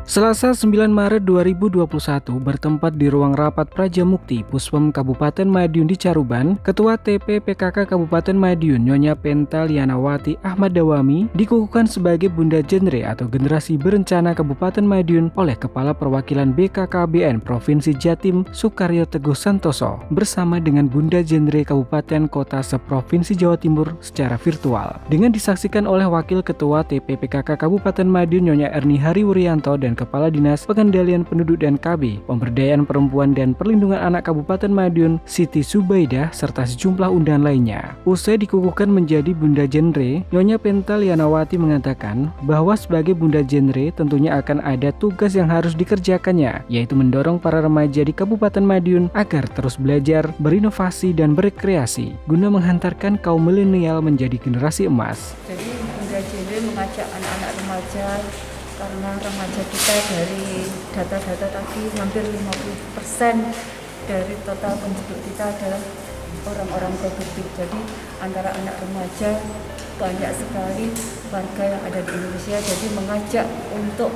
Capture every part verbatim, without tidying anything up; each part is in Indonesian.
Selasa sembilan Maret dua ribu dua puluh satu bertempat di ruang rapat Prajamukti Puspem Kabupaten Madiun di Caruban, Ketua T P P K K Kabupaten Madiun Nyonya Penta Lianawati Ahmad Dawami dikukuhkan sebagai Bunda Genre atau Generasi Berencana Kabupaten Madiun oleh Kepala Perwakilan B K K B N Provinsi Jatim Sukaryo Teguh Santoso bersama dengan Bunda Genre Kabupaten Kota seprovinsi Jawa Timur secara virtual dengan disaksikan oleh Wakil Ketua T P P K K Kabupaten Madiun Nyonya Erni Hariwuryanto dan Kepala Dinas Pengendalian Penduduk dan K B, Pemberdayaan Perempuan dan Perlindungan Anak Kabupaten Madiun, Siti Subaidah, serta sejumlah undangan lainnya. Usai dikukuhkan menjadi Bunda Genre, Nyonya Penta Lianawati mengatakan bahwa sebagai Bunda Genre tentunya akan ada tugas yang harus dikerjakannya, yaitu mendorong para remaja di Kabupaten Madiun agar terus belajar, berinovasi, dan berkreasi, guna menghantarkan kaum milenial menjadi generasi emas. Jadi Bunda Genre mengajak anak-anak remaja, karena remaja kita dari data-data tadi hampir lima puluh persen dari total penduduk kita adalah orang-orang produktif. Jadi antara anak remaja banyak sekali warga yang ada di Indonesia. Jadi mengajak untuk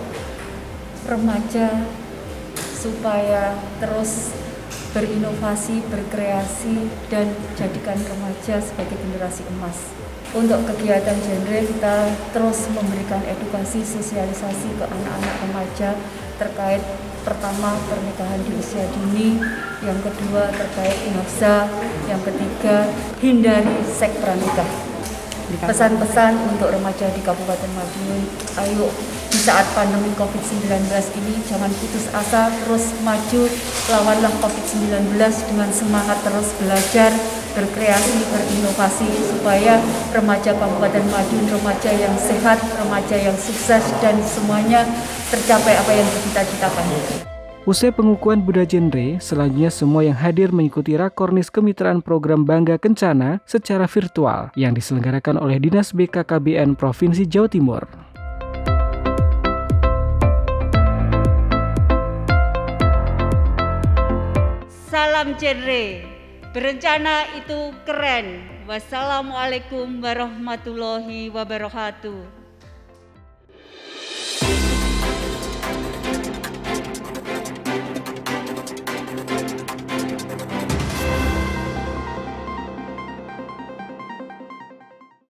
remaja supaya terus berinovasi, berkreasi, dan jadikan remaja sebagai generasi emas. Untuk kegiatan genre kita terus memberikan edukasi, sosialisasi ke anak-anak remaja terkait pertama pernikahan di usia dini, yang kedua terkait nafsa, yang ketiga hindari seks pranikah. Pesan-pesan untuk remaja di Kabupaten Madiun, ayo di saat pandemi covid sembilan belas ini jangan putus asa, terus maju, lawanlah covid sembilan belas dengan semangat terus belajar, berkreasi, berinovasi, supaya remaja Kabupaten Madiun remaja yang sehat, remaja yang sukses, dan semuanya tercapai apa yang dicita-citakan. Usai pengukuhan Bunda Genre, selanjutnya semua yang hadir mengikuti Rakornis Kemitraan Program Bangga Kencana secara virtual yang diselenggarakan oleh Dinas B K K B N Provinsi Jawa Timur. Salam Genre, berencana itu keren. Wassalamualaikum warahmatullahi wabarakatuh.